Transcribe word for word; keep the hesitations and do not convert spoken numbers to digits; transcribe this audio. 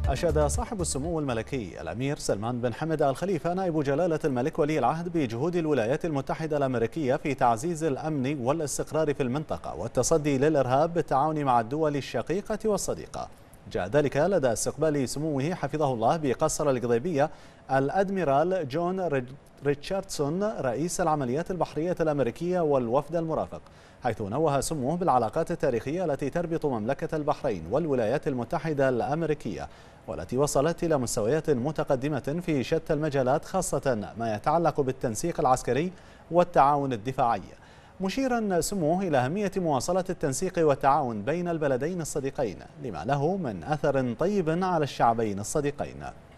أشاد صاحب السمو الملكي الأمير سلمان بن حمد آل خليفة نائب جلالة الملك ولي العهد بجهود الولايات المتحدة الأمريكية في تعزيز الأمن والاستقرار في المنطقة والتصدي للإرهاب بالتعاون مع الدول الشقيقة والصديقة. جاء ذلك لدى استقبال سموه حفظه الله بقصر القضيبية الأدميرال جون ريتشاردسون رئيس العمليات البحرية الأمريكية والوفد المرافق، حيث نوه سموه بالعلاقات التاريخية التي تربط مملكة البحرين والولايات المتحدة الأمريكية، والتي وصلت إلى مستويات متقدمة في شتى المجالات، خاصة ما يتعلق بالتنسيق العسكري والتعاون الدفاعي، مشيرا سموه إلى أهمية مواصلة التنسيق والتعاون بين البلدين الصديقين لما له من أثر طيب على الشعبين الصديقين.